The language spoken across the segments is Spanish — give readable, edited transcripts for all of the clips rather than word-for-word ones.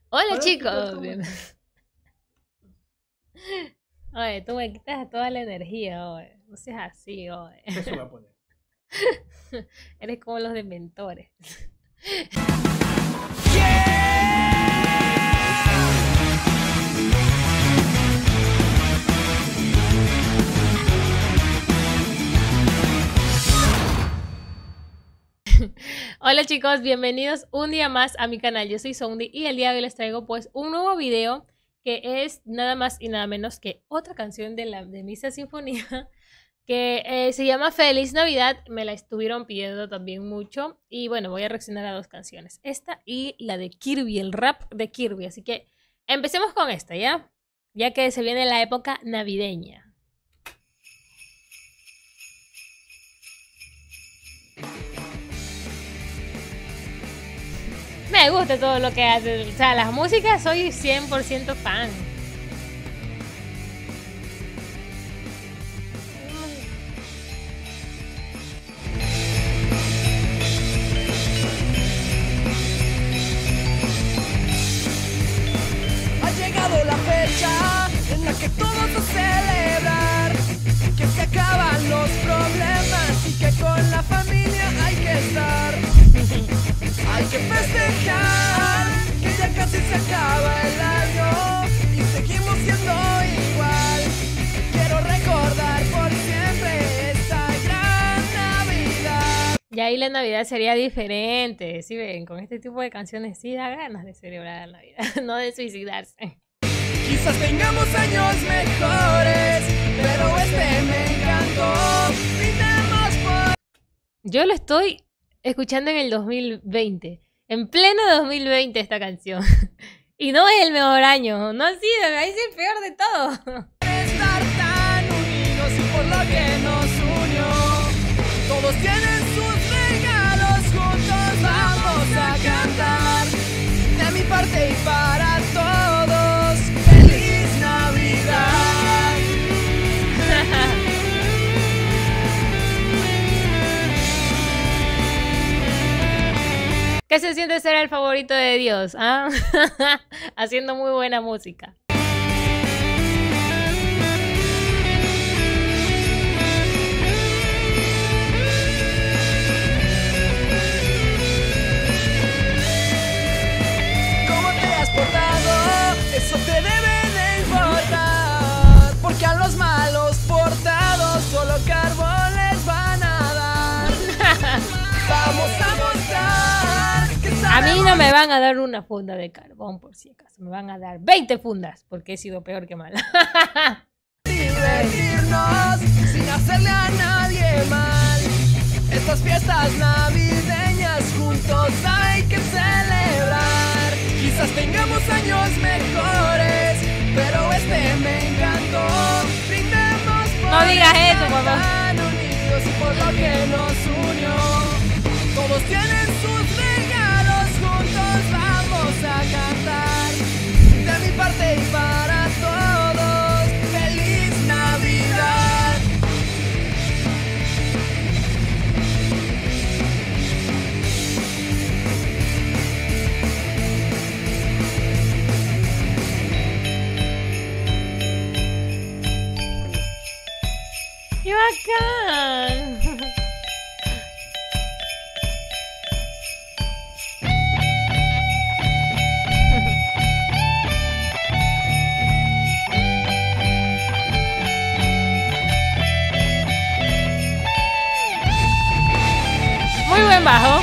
Hola Hola chicos, chicos, ¿cómo están? Oye, tú me quitas toda la energía, oye. No seas así, oye. Eso voy a poner. Eres como los dementores. Hola chicos, bienvenidos un día más a mi canal. Yo soy Soundy y el día de hoy les traigo pues un nuevo video que es nada más y nada menos que otra canción de Misa Sinfonía que se llama Feliz Navidad. Me la estuvieron pidiendo también mucho y bueno, voy a reaccionar a dos canciones, esta y la de Kirby, el rap de Kirby. Así que empecemos con esta, ya que se viene la época navideña. Me gusta todo lo que hace, o sea, las músicas soy 100% fan. Ha llegado la fecha en la que todos a celebrar, que se acaban los problemas y que con la familia hay que estar. Hay que festejar, que ya casi se acaba el año y seguimos siendo igual. Quiero recordar por siempre esta gran Navidad. Y ahí la Navidad sería diferente, ¿sí ven? Con este tipo de canciones sí da ganas de celebrar la Navidad, no de suicidarse. Quizás tengamos años mejores, pero este me encantó. Brindemos por... Yo lo estoy escuchando en el 2020, en pleno 2020 esta canción. Y no es el mejor año, no ha sido, es el peor de todo. estar tan unidos y por lo que nos unió. Todos tienen sus regalos, juntos vamos a cantar. De mi parte y para todos, feliz Navidad. ¿Qué se siente ser el favorito de Dios? ¿Ah? Haciendo muy buena música. ¿Cómo te has portado? Eso te debe de importar. Porque a los malos portados solo carbón les van a dar. Vamos a mostrar que A mí no sabemos me van a dar una funda de carbón, por si acaso. Me van a dar 20 fundas, porque he sido peor que mala. divertirnos sin hacerle a nadie mal. Estas fiestas navideñas juntos hay que celebrar. Quizás tengamos años mejores, pero este me encantó. Brindemos por No digas eso, estar mamá. tan unidos y por lo que nos unió. Todos tienen sus regalos, juntos vamos a cantar. De mi parte y para todos, feliz Navidad. ¡Qué bacán! Muy buen bajo.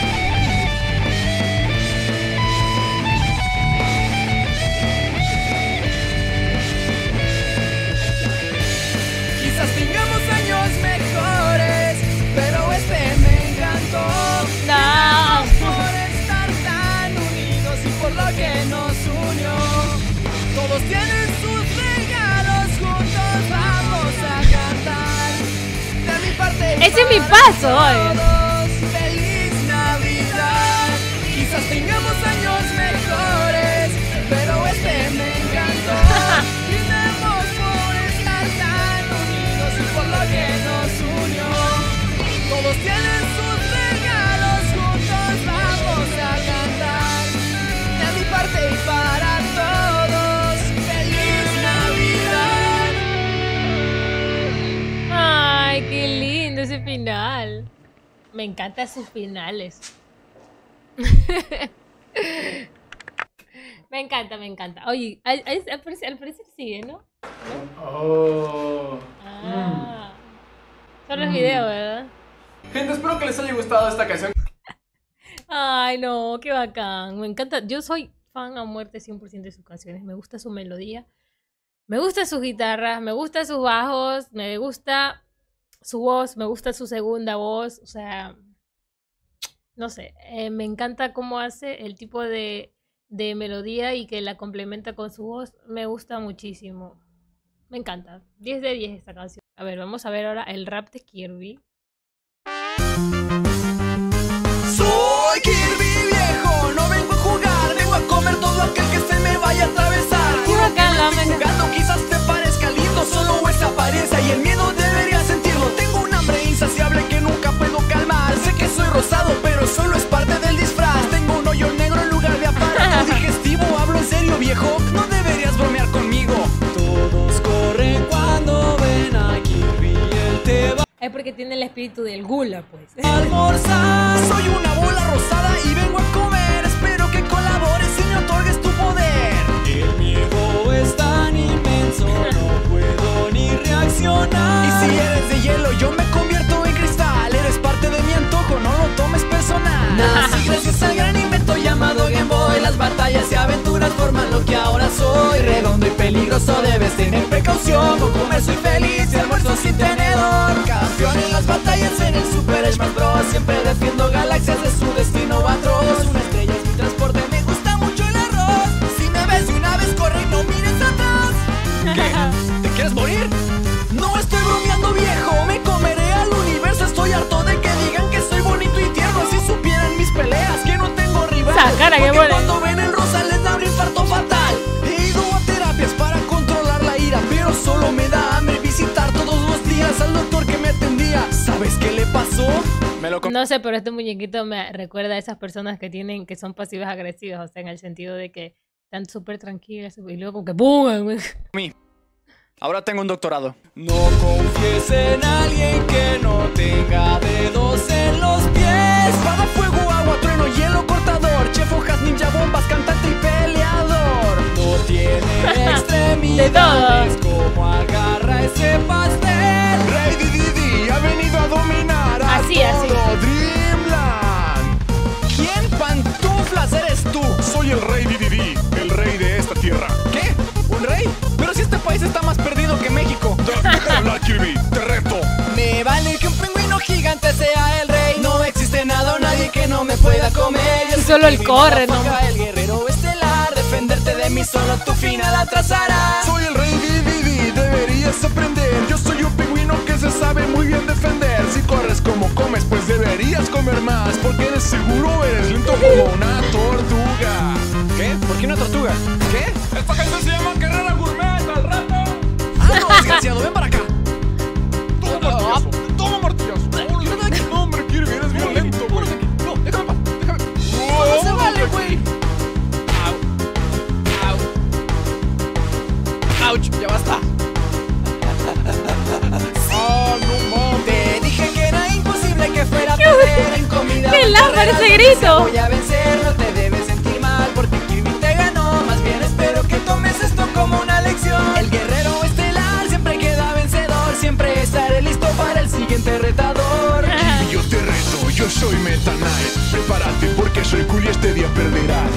Quizás tengamos años mejores, pero este me encantó. No. Por estar tan unidos y por lo que nos unió. Todos tienen sus regalos, juntos vamos a cantar. De mi parte y Ese es mi para paso, oye. todos, feliz Navidad. Quizás tengamos años mejores, pero este me encantó. Brindemos por estar tan unidos y por lo que nos unió. Todos tienen sus regalos, juntos vamos a cantar. De mi parte y para Me encantan sus finales. Me encanta, me encanta. Oye, al parecer sigue, ¿no? Oh. Ah. Solo el video, ¿verdad? Gente, espero que les haya gustado esta canción. Ay, no, qué bacán. Me encanta. Yo soy fan a muerte 100% de sus canciones. Me gusta su melodía. Me gusta sus guitarras. Me gusta sus bajos. Me gusta su voz. Me gusta su segunda voz. O sea, no sé. Me encanta cómo hace el tipo de melodía y que la complementa con su voz. Me gusta muchísimo. Me encanta. 10 de 10 esta canción. A ver, vamos a ver ahora el rap de Kirby. Soy Kirby viejo, no vengo a jugar, vengo a comer todo aquel que se me vaya a atravesar. Qué bacán, la Estoy jugando, quizás te parezca lindo, solo esa apariencia y el miedo deberías sentirlo. Tengo un hambre insaciable que nunca puedo calmar. Sé que soy rosado, pero solo es parte del disfraz. Tengo un hoyo negro en lugar de aparato digestivo. Hablo en serio, viejo, no deberías bromear conmigo. Todos corren cuando ven a Kirby, él te va Es porque tiene el espíritu del gula, pues. a almorzar. Soy una bola rosada y vengo a comer. Espero que colabores y me otorgues tu poder. El miedo es tan inmenso, no puedo ni reaccionar. Y si eres de hielo, yo me convierto en cristal. Eres parte de mi antojo, no lo tomes personal. Nací gracias al gran invento llamado Game Boy. Las batallas y aventuras forman lo que ahora soy. Redondo y peligroso, debes tener precaución. Con comer soy feliz y almuerzo sin tenedor. Campeón en las batallas en el Super Smash Bros. Siempre defiendo galaxias de su destino atroz. Una estrella es mi transporte, me gusta mucho el arroz. Si me ves de una vez, corre y no mires atrás. ¿Qué? ¿Te quieres morir? No estoy bromeando, viejo, me comeré al universo. Estoy harto de que digan que soy bonito y tierno. Si supieran mis peleas, que no tengo rival. Esa cara que Porque pone. cuando ven el rosa les da un infarto fatal. He ido a terapias para controlar la ira, pero solo me da hambre visitar todos los días al doctor que me atendía. ¿Sabes qué le pasó? Me lo No sé, pero este muñequito me recuerda a esas personas que son pasivas agresivas, o sea, en el sentido de que están súper tranquilas y luego como que ¡pum! Ahora tengo un doctorado. No confíes en alguien que no tenga dedos en los pies. Espada, fuego, agua, trueno, hielo, cortador. Chef, hojas, ninja, bombas, cantante y peleador. No tiene extremidades. ¿Cómo agarra ese pastel? Rey Didi ha venido a dominar a Así, todo así. Dreamland. ¿Quién pantuflas eres tú? Soy el rey Didi, el rey de esta tierra. ¿Qué? ¿Un rey? Pero si este país está más perdido que México. Deja de hablar, Kirby, te reto. Me vale que un pingüino gigante sea el rey. No existe nada o nadie que no me pueda comer. Yo Y soy solo él Kirby, corre, motherfucker, ¿no? el guerrero estelar. Defenderte de mí solo tu final atrasarás. Soy el rey Didi, deberías aprender. Yo soy un pingüino que se sabe muy bien defender. Si corres como comes, pues deberías comer más. Porque eres seguro, eres lento como una tortuga. ¿Qué? ¿Por qué una tortuga? ¿Qué? Esta canción se llama Carrera Gourmet, al rato. Ah, no, desgraciado, ven para acá. Toma martillazo, toma martillazo. No, hombre, Kirby, eres violento, güey. No, déjame en paz, déjame. No se vale, güey. Ouch, ya basta. Ah, no mames. Te dije que era imposible que fuera a perder en comida. ¡Qué o en lámpara carreras, ese donde grito! sea voy a vencer, no te debes sentir mal porque Kirby te ganó. Más bien espero que tomes esto como una lección. El guerrero estelar siempre queda vencedor. Siempre estaré listo para el siguiente retador. Kirby, yo te reto, yo soy Meta Knight. Prepárate porque soy cool y este día perderás.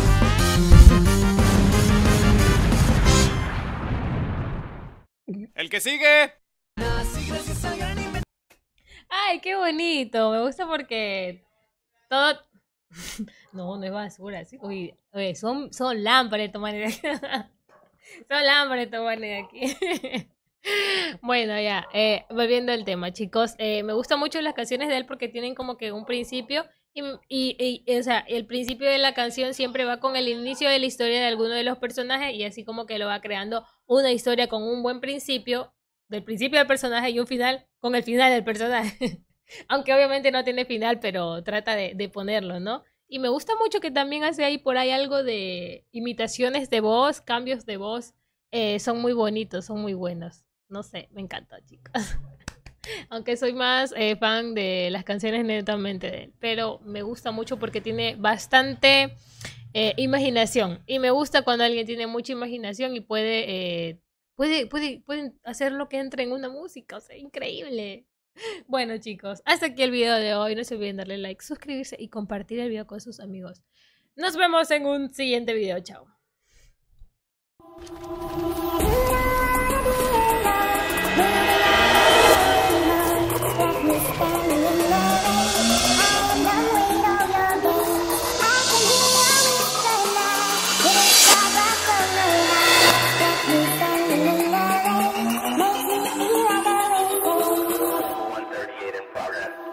El que sigue. Nací gracias al gran invento. Ay, qué bonito. Me gusta porque todo... No es basura. Sí. Uy, oye, son lámparas de tomar de aquí. Son lámparas de tomar de aquí. Bueno, ya, volviendo al tema, chicos. Me gustan mucho las canciones de él porque tienen como que un principio o sea, el principio de la canción siempre va con el inicio de la historia de alguno de los personajes y así como que lo va creando una historia con un buen principio del personaje y un final con el final del personaje. Aunque obviamente no tiene final, pero trata de ponerlo, ¿no? Y me gusta mucho que también hace ahí por ahí algo de imitaciones de voz, cambios de voz. Son muy bonitos, son muy buenos. No sé, me encanta, chicos. Aunque soy más fan de las canciones netamente de él. Pero me gusta mucho porque tiene bastante imaginación. Y me gusta cuando alguien tiene mucha imaginación y puede hacer lo que entre en una música. O sea, increíble. Bueno, chicos, hasta aquí el video de hoy. No se olviden darle like, suscribirse y compartir el video con sus amigos. Nos vemos en un siguiente video. Chao. La